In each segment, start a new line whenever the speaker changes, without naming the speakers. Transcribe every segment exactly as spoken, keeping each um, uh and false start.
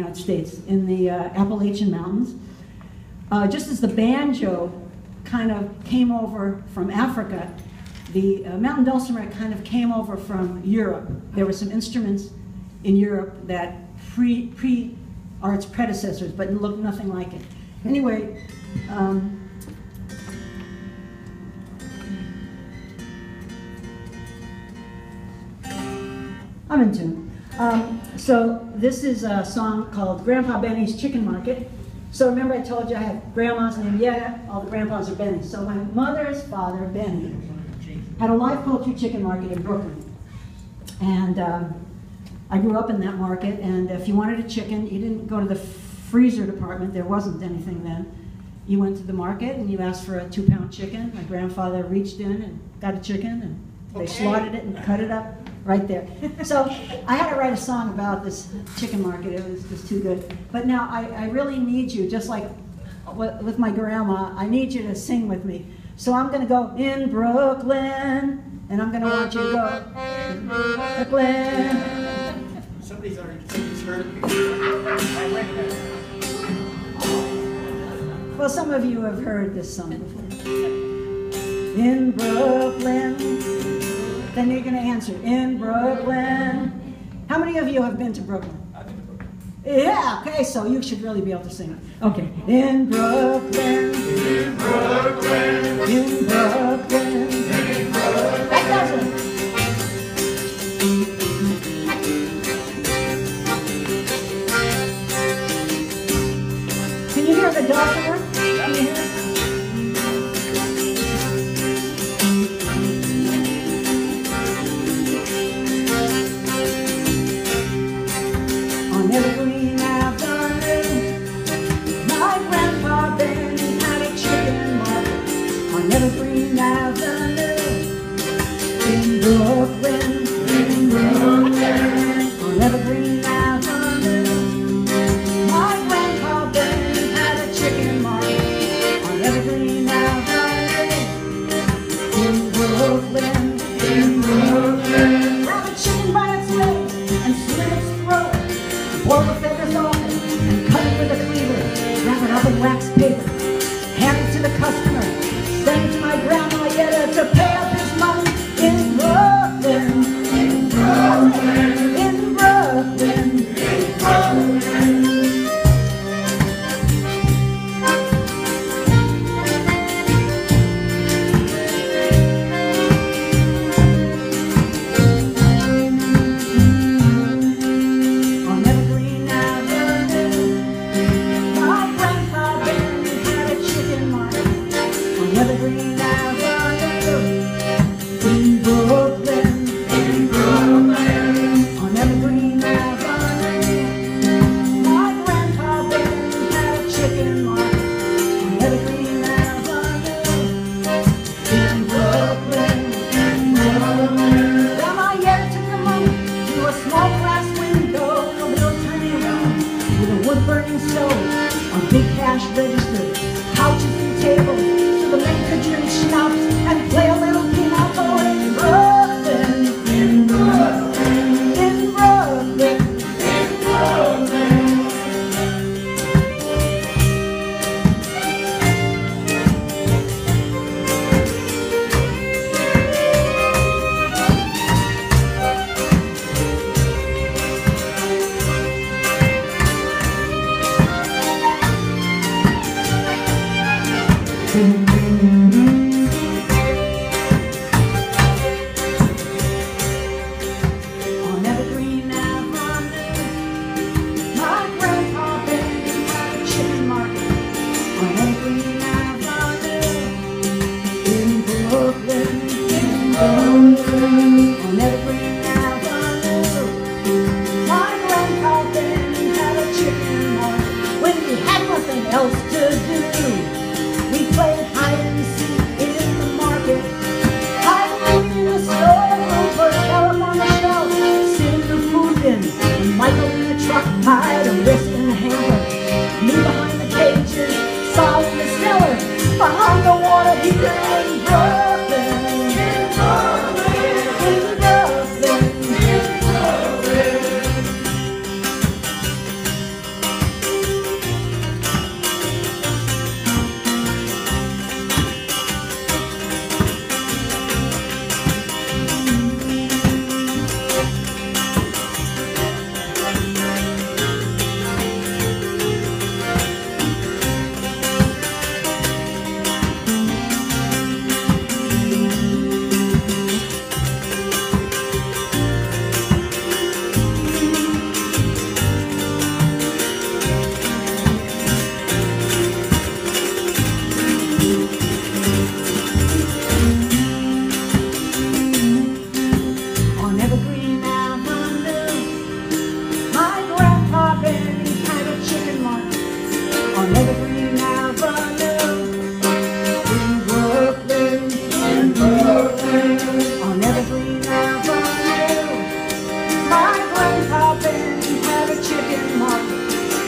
United States, in the uh, Appalachian Mountains. Uh, just as the banjo kind of came over from Africa, the uh, mountain dulcimer kind of came over from Europe. There were some instruments in Europe that pre, pre are its predecessors, but looked nothing like it. Anyway, um, I'm in tune. Um, so this is a song called Grandpa Benny's Chicken Market. So remember I told you I have grandmas named Yetta, all the grandpas are Benny. So my mother's father, Benny, had a live poultry chicken market in Brooklyn. And um, I grew up in that market, and if you wanted a chicken, you didn't go to the freezer department, there wasn't anything then. You went to the market and you asked for a two pound chicken. My grandfather reached in and got a chicken, and they okay. slaughtered it and cut it up right there. So I had to write a song about this chicken market. It was just too good. But now I, I really need you, just like with my grandma, I need you to sing with me. So I'm going to go in Brooklyn, and I'm going to want you to go in Brooklyn.
Somebody's already somebody's heard me. I went there.
Well, some of you have heard this song before. In Brooklyn. Then you're going to answer, in Brooklyn. How many of you have been to Brooklyn?
I've been to Brooklyn.
Yeah, okay, so you should really be able to sing it. Okay. In Brooklyn.
In Brooklyn.
In Brooklyn.
In Brooklyn.
That does it. Can you hear the dulcimer? Can you hear it? On Evergreen Avenue, my grandpa Benny had a chicken market. On Evergreen Avenue, in Brooklyn, in Brooklyn. On Evergreen Avenue, my grandpa Benny had a chicken market. On Evergreen Avenue, in Brooklyn, in Brooklyn. Grab a chicken by its legs and slit its throat. Pull the feathers off it and cut it with a cleaver. Wrap it up in wax paper. Hand it to the customer. Send it to my grandma Yetta to pay up his money in Brooklyn. In Brooklyn. In Brooklyn. In Brooklyn.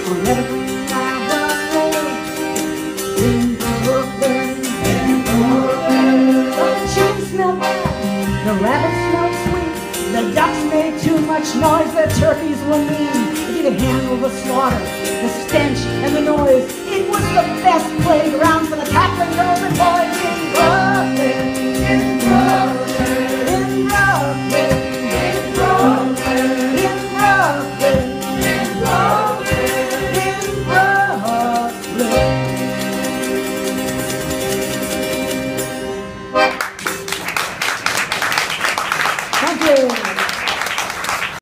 on Evergreen Avenue in Brooklyn. In Brooklyn. But the chickens smell bad, the rabbits smell sweet, the ducks made too much noise, the turkeys were mean. If you could handle the slaughter, the stench and the noise, it was the best playground for the cackling girls and boys.